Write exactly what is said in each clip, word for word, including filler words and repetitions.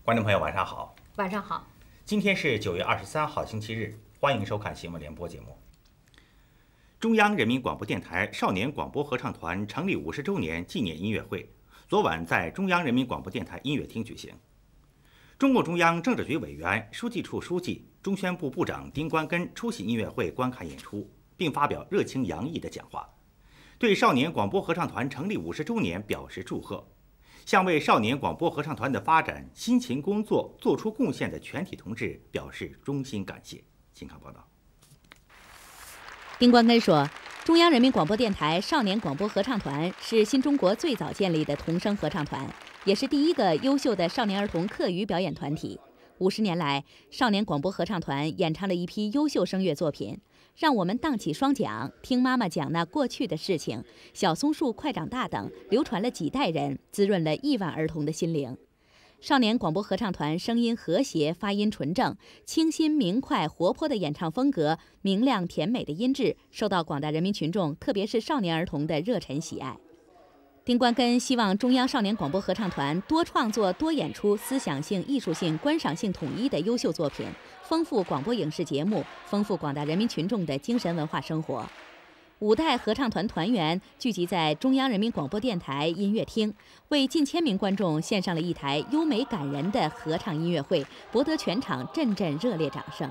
观众朋友，晚上好。 晚上好。 今天是九月二十三号，星期日，欢迎收看新闻联播节目。中央人民广播电台少年广播合唱团成立五十周年纪念音乐会，昨晚在中央人民广播电台音乐厅举行。中共中央政治局委员、书记处书记、中宣部部长丁关根出席音乐会观看演出，并发表热情洋溢的讲话，对少年广播合唱团成立五十周年表示祝贺。向为少年广播合唱团的发展辛勤工作做出贡献的全体同志表示衷心感谢。请看报道。 丁关根说，中央人民广播电台少年广播合唱团是新中国最早建立的童声合唱团，也是第一个优秀的少年儿童课余表演团体。五十年来，少年广播合唱团演唱了一批优秀声乐作品，让我们荡起双桨，听妈妈讲那过去的事情，小松树快长大等，流传了几代人，滋润了亿万儿童的心灵。少年广播合唱团声音和谐，发音纯正，清新明快、活泼的演唱风格，明亮甜美的音质，受到广大人民群众，特别是少年儿童的热忱喜爱。丁关根希望中央少年广播合唱团多创作、多演出思想性、艺术性、观赏性统一的优秀作品，丰富广播影视节目，丰富广大人民群众的精神文化生活。五代合唱团团员聚集在中央人民广播电台音乐厅，为近千名观众献上了一台优美感人的合唱音乐会，博得全场阵阵热烈掌声。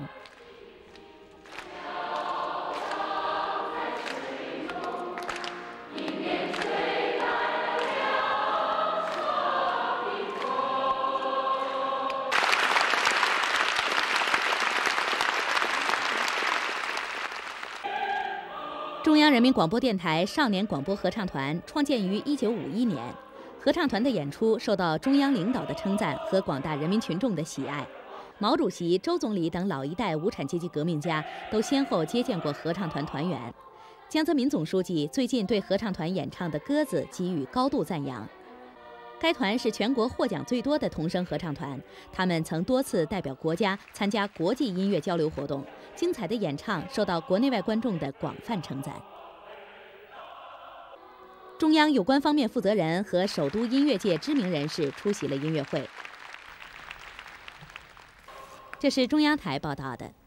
中央人民广播电台少年广播合唱团创建于一九五一年，合唱团的演出受到中央领导的称赞和广大人民群众的喜爱。毛主席、周总理等老一代无产阶级革命家都先后接见过合唱团团员。江泽民总书记最近对合唱团演唱的《鸽子》给予高度赞扬。该团是全国获奖最多的童声合唱团，他们曾多次代表国家参加国际音乐交流活动，精彩的演唱受到国内外观众的广泛称赞。中央有关方面负责人和首都音乐界知名人士出席了音乐会。这是中央台报道的。